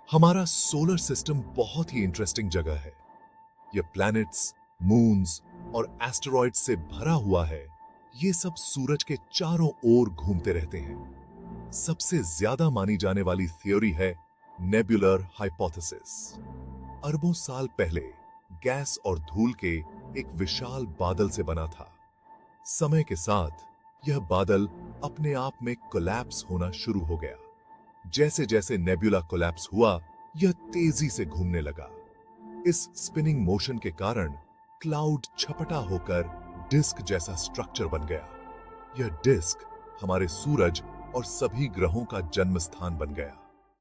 हमारा solar system बहुत ही interesting जगह है। यह प्लैनेट्स, मून्स और एस्टेरॉइड्स से भरा हुआ है। ये सब सूरज के चारों ओर घूमते रहते हैं। सबसे ज्यादा मानी जाने वाली थ्योरी है नेबुलर हाइपोथेसिस। अरबों साल पहले गैस और धूल के एक विशाल बादल से बना था। समय के साथ यह बादल अपने आप में कोलैप्स होना शुरू हो गया। जैसे जैसे नेबुला कोलैप्स हुआ, यह तेजी से घूमने लगा। इस स्पिनिंग मोशन के कारण क्लाउड छपटा होकर डिस्क जैसा स्ट्रक्चर बन गया। यह डिस्क हमारे सूरज और सभी ग्रहों का जन्म स्थान बन गया।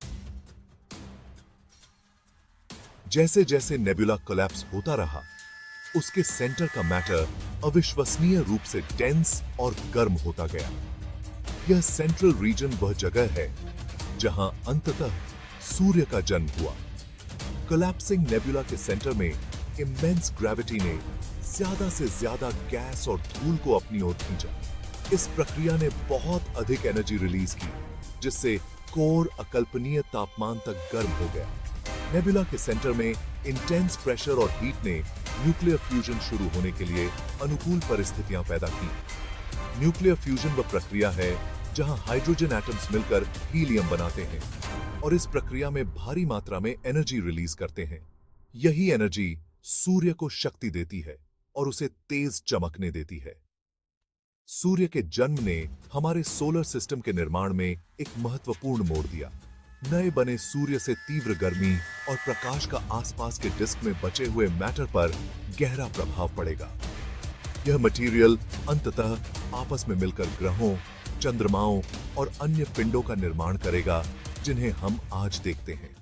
जैसे जैसे नेबुला कोलैप्स होता रहा, उसके सेंटर का मैटर अविश्वसनीय रूप से डेंस और गर्म होता गया। यह सेंट्रल रीजन वह जगह है जहां अंततः सूर्य का जन्म हुआ। कोलैप्सिंग नेबुला के सेंटर में इमेंस ग्रेविटी ने ज्यादा से ज्यादा गैस और धूल को अपनी ओर खींचा। इस प्रक्रिया ने बहुत अधिक एनर्जी रिलीज की, जिससे कोर अकल्पनीय तापमान तक गर्म हो गया। नेबुला के सेंटर में इंटेंस प्रेशर और हीट ने न्यूक्लियर फ्यूजन शुरू होने के लिए अनुकूल परिस्थितियां पैदा की। न्यूक्लियर फ्यूजन वह प्रक्रिया है जहां हाइड्रोजन एटम्स मिलकर हीलियम बनाते हैं और इस प्रक्रिया में भारी मात्रा में एनर्जी रिलीज करते हैं। यही एनर्जी सूर्य को शक्ति देती है और उसे तेज चमकने देती है। सूर्य के जन्म ने हमारे सोलर सिस्टम के निर्माण में एक महत्वपूर्ण मोड़ दिया। नए बने सूर्य से तीव्र गर्मी और प्रकाश का आसपास के डिस्क में बचे हुए मैटर पर गहरा प्रभाव पड़ेगा। यह मटेरियल अंततः आपस में मिलकर ग्रहों, चंद्रमाओं और अन्य पिंडों का निर्माण करेगा, जिन्हें हम आज देखते हैं।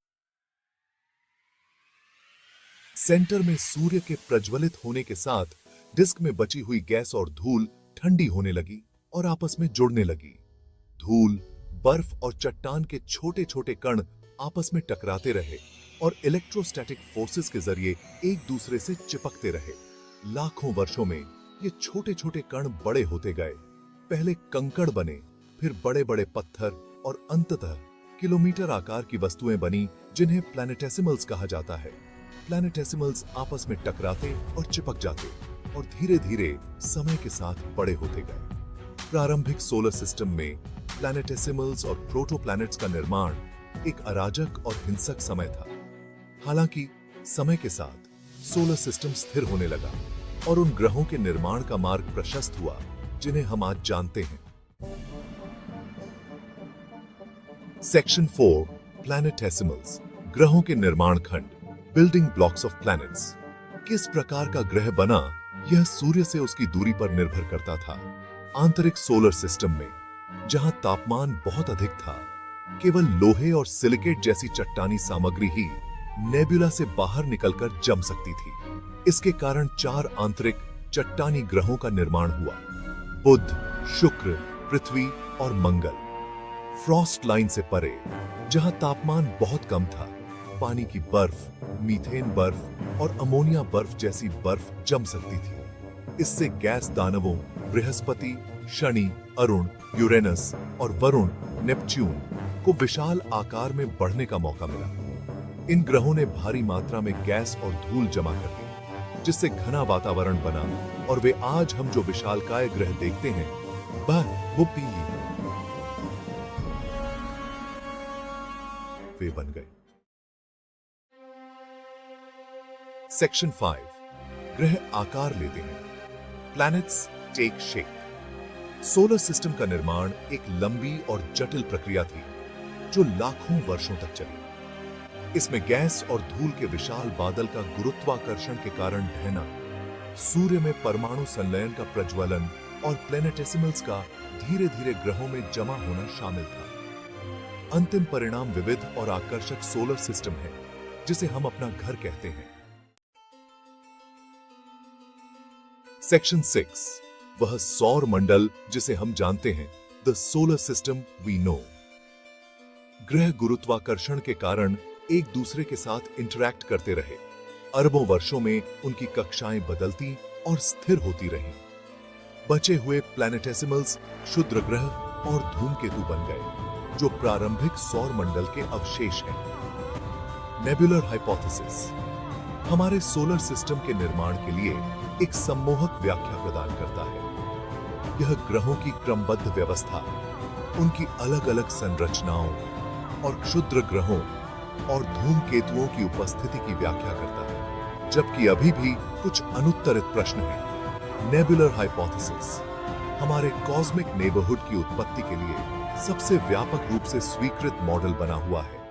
सेंटर में सूर्य के प्रज्वलित होने के साथ डिस्क में बची हुई गैस और धूल ठंडी होने लगी और आपस में जुड़ने लगी। धूल, बर्फ और चट्टान के छोटे छोटे कण आपस में टकराते रहे और इलेक्ट्रोस्टैटिक फोर्सेस के जरिए एक दूसरे से चिपकते रहे। लाखों वर्षों में ये छोटे छोटे कण बड़े होते गए। पहले कंकड़ बने, फिर बड़े बड़े पत्थर और अंततः किलोमीटर आकार की वस्तुएं बनी, जिन्हें प्लैनेटेसिमल्स कहा जाता है। प्लैनेटेसिमल्स आपस में टकराते और चिपक जाते और धीरे धीरे समय के साथ बड़े होते गए। प्रारंभिक सोलर सिस्टम में प्लैनेटेसिमल्स और प्रोटोप्लैनेट्स का निर्माण एक अराजक और हिंसक समय था। हालांकि समय के साथ सोलर सिस्टम स्थिर होने लगा और उन ग्रहों के निर्माण का मार्ग प्रशस्त हुआ जिन्हें हम आज जानते हैं। सेक्शन 4, प्लैनेटेसिमल्स, ग्रहों के निर्माण खंड, बिल्डिंग ब्लॉक्स ऑफ प्लैनेट्स। किस प्रकार का ग्रह बना, यह सूर्य से उसकी दूरी पर निर्भर करता था। आंतरिक सोलर सिस्टम में, जहां तापमान बहुत अधिक था, केवल लोहे और सिलिकेट जैसी चट्टानी सामग्री ही नेबुला से बाहर निकलकर जम सकती थी। इसके कारण 4 आंतरिक चट्टानी ग्रहों का निर्माण हुआ: बुध, शुक्र, पृथ्वी और मंगल। फ्रॉस्ट लाइन से परे, जहां तापमान बहुत कम था, पानी की बर्फ, मीथेन बर्फ और अमोनिया बर्फ जैसी बर्फ जम सकती थी। इससे गैस दानवों बृहस्पति, शनि, अरुण, यूरेनस और वरुण, नेपच्यून को विशाल आकार में बढ़ने का मौका मिला। इन ग्रहों ने भारी मात्रा में गैस और धूल जमा कर दी, जिससे घना वातावरण बना और वे आज हम जो विशालकाय ग्रह देखते हैं, वो पीली वे बन गए। सेक्शन 5, ग्रह आकार लेते हैं। Planets take shape. Solar system का निर्माण एक लंबी और जटिल प्रक्रिया थी जो लाखों वर्षों तक चली। इसमें गैस और धूल के विशाल बादल का गुरुत्वाकर्षण के कारण ढहना, सूर्य में परमाणु संलयन का प्रज्वलन और प्लैनेटेसिमल्स का धीरे धीरे ग्रहों में जमा होना शामिल था। अंतिम परिणाम विविध और आकर्षक सोलर सिस्टम है, जिसे हम अपना घर कहते हैं। सेक्शन 6, वह सौर मंडल जिसे हम जानते हैं, the solar system we know. ग्रह गुरुत्वाकर्षण के कारण एक दूसरे के साथ इंटरैक्ट करते रहे। अरबों वर्षों में उनकी कक्षाएं बदलती और स्थिर होती रहीं। बचे हुए प्लैनेटेसिमल्स क्षुद्र ग्रह और धूमकेतु बन गए, जो प्रारंभिक सौर मंडल के अवशेष हैं। नेबुलर हाइपोथेसिस हमारे सोलर सिस्टम के निर्माण के लिए एक सम्मोहक व्याख्या प्रदान करता है। यह ग्रहों की क्रमबद्ध व्यवस्था, उनकी अलग-अलग संरचनाओं और क्षुद्र ग्रहों और धूमकेतुओं की उपस्थिति की व्याख्या करता है। जबकि अभी भी कुछ अनुत्तरित प्रश्न हैं। नेबुलर हाइपोथेसिस हमारे कॉस्मिक नेबरहुड की उत्पत्ति के लिए सबसे व्यापक रूप से स्वीकृत मॉडल बना हुआ है।